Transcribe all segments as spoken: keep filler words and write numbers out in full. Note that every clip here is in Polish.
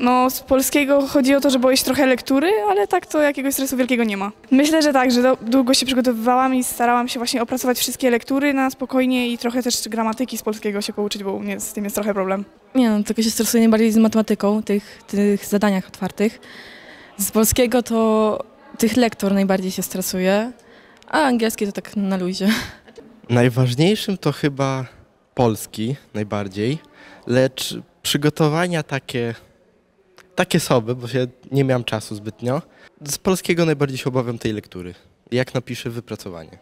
No z polskiego chodzi o to, że boję się trochę lektury, ale tak to jakiegoś stresu wielkiego nie ma. Myślę, że tak, że do, długo się przygotowywałam i starałam się właśnie opracować wszystkie lektury na spokojnie i trochę też gramatyki z polskiego się pouczyć, bo u mnie z tym jest trochę problem. Nie no, tylko się stresuję najbardziej z matematyką, tych, tych zadaniach otwartych. Z polskiego to tych lektur najbardziej się stresuje, a angielski to tak na luzie. Najważniejszym to chyba polski najbardziej, lecz przygotowania takie, takie sobie, bo się nie miałem czasu zbytnio. Z polskiego najbardziej się obawiam tej lektury, jak napiszę wypracowanie.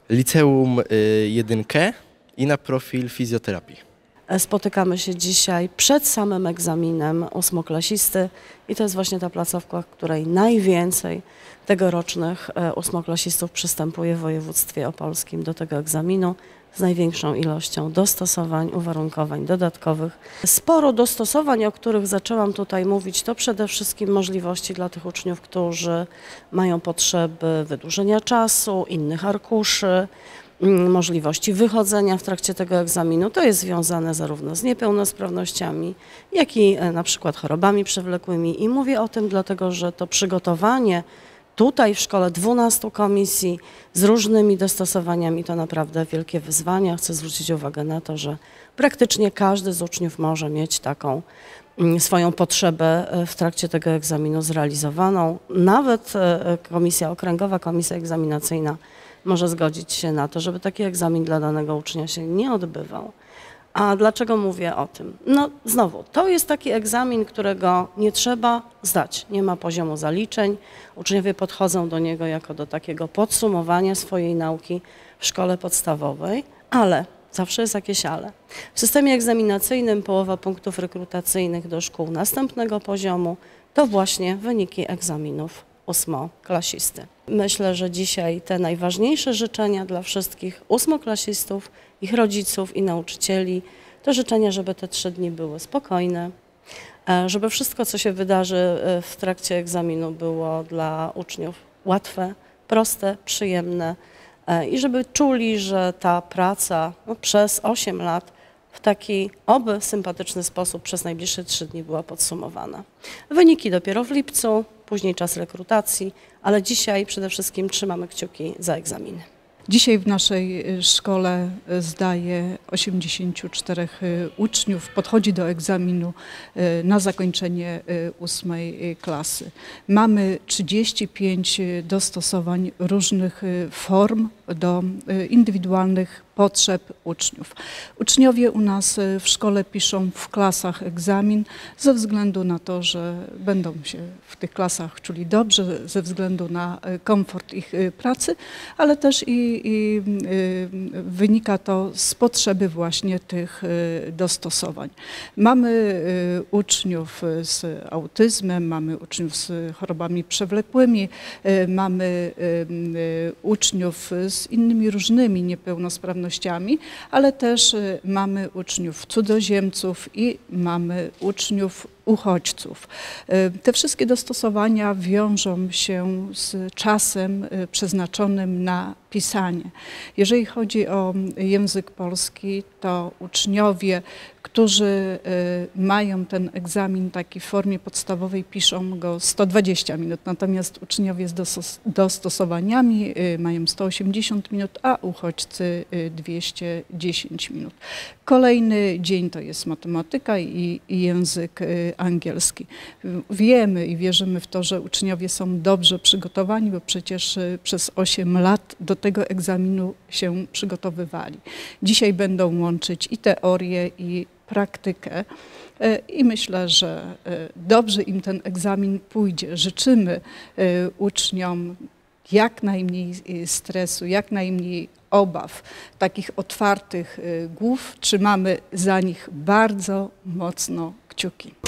Liceum y, jedynkę i na profil fizjoterapii. Spotykamy się dzisiaj przed samym egzaminem ósmoklasisty i to jest właśnie ta placówka, w której najwięcej tegorocznych ósmoklasistów przystępuje w województwie opolskim do tego egzaminu z największą ilością dostosowań, uwarunkowań dodatkowych. Sporo dostosowań, o których zaczęłam tutaj mówić, to przede wszystkim możliwości dla tych uczniów, którzy mają potrzeby wydłużenia czasu, innych arkuszy, możliwości wychodzenia w trakcie tego egzaminu. To jest związane zarówno z niepełnosprawnościami, jak i na przykład chorobami przewlekłymi. I mówię o tym dlatego, że to przygotowanie tutaj w szkole dwunastu komisji z różnymi dostosowaniami to naprawdę wielkie wyzwanie. Chcę zwrócić uwagę na to, że praktycznie każdy z uczniów może mieć taką swoją potrzebę w trakcie tego egzaminu zrealizowaną. Nawet komisja okręgowa, komisja egzaminacyjna może zgodzić się na to, żeby taki egzamin dla danego ucznia się nie odbywał. A dlaczego mówię o tym? No znowu, to jest taki egzamin, którego nie trzeba zdać. Nie ma poziomu zaliczeń. Uczniowie podchodzą do niego jako do takiego podsumowania swojej nauki w szkole podstawowej, ale zawsze jest jakieś ale. W systemie egzaminacyjnym połowa punktów rekrutacyjnych do szkół następnego poziomu to właśnie wyniki egzaminów ósmoklasisty. Myślę, że dzisiaj te najważniejsze życzenia dla wszystkich ósmoklasistów, ich rodziców i nauczycieli to życzenia, żeby te trzy dni były spokojne, żeby wszystko, co się wydarzy w trakcie egzaminu, było dla uczniów łatwe, proste, przyjemne i żeby czuli, że ta praca no, przez osiem lat w taki oby sympatyczny sposób przez najbliższe trzy dni była podsumowana. Wyniki dopiero w lipcu, później czas rekrutacji, ale dzisiaj przede wszystkim trzymamy kciuki za egzaminy. Dzisiaj w naszej szkole zdaje osiemdziesięciu czterech uczniów, podchodzi do egzaminu na zakończenie ósmej klasy. Mamy trzydzieści pięć dostosowań różnych form do indywidualnych potrzeb uczniów. Uczniowie u nas w szkole piszą w klasach egzamin ze względu na to, że będą się w tych klasach czuli dobrze, ze względu na komfort ich pracy, ale też i, i wynika to z potrzeby właśnie tych dostosowań. Mamy uczniów z autyzmem, mamy uczniów z chorobami przewlekłymi, mamy uczniów z innymi różnymi niepełnosprawnościami, ale też mamy uczniów cudzoziemców i mamy uczniów uchodźców. Te wszystkie dostosowania wiążą się z czasem przeznaczonym na pisanie. Jeżeli chodzi o język polski, to uczniowie, którzy mają ten egzamin taki w formie podstawowej, piszą go sto dwadzieścia minut, natomiast uczniowie z dostosowaniami mają sto osiemdziesiąt minut, a uchodźcy dwieście dziesięć minut. Kolejny dzień to jest matematyka i, i język angielski. Wiemy i wierzymy w to, że uczniowie są dobrze przygotowani, bo przecież przez osiem lat do tego egzaminu się przygotowywali. Dzisiaj będą łączyć i teorię, i praktykę i myślę, że dobrze im ten egzamin pójdzie. Życzymy uczniom jak najmniej stresu, jak najmniej obaw, takich otwartych głów. Trzymamy za nich bardzo mocno kciuki.